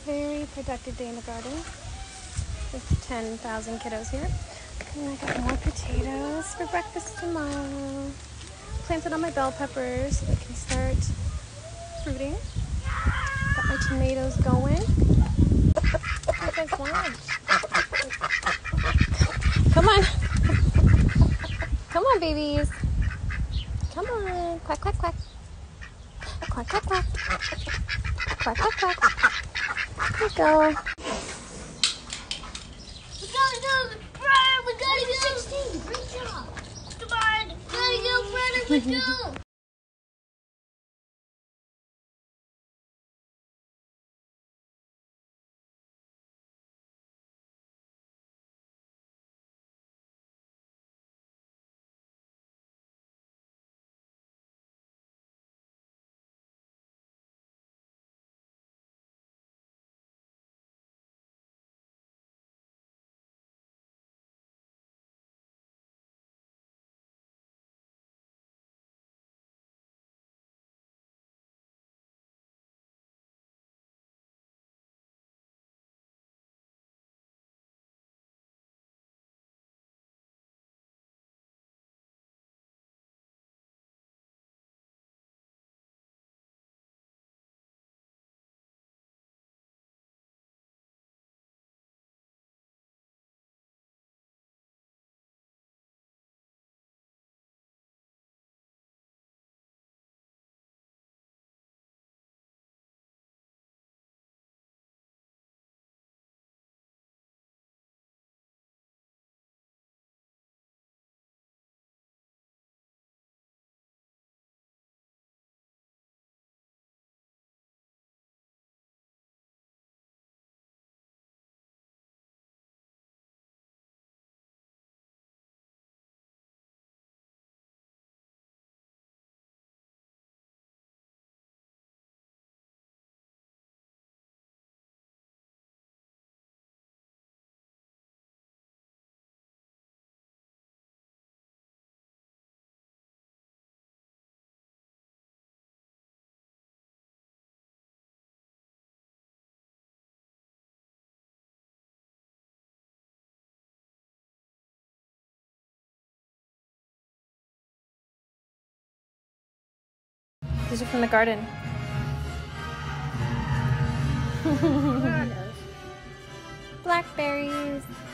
very productive day in the garden with 10,000 kiddos here. And I got more potatoes for breakfast tomorrow. Planted all my bell peppers so they can start fruiting. Got my tomatoes going. What do you guys want? Come on. Come on, babies. Come on. Quack, quack, quack. Quack, quack, quack. Quack, quack, quack. There you go. We gotta go, Brother. We gotta go. 16. Great job. Come on. Gotta go, Brother. Let's go. These are from the garden. Blackberries.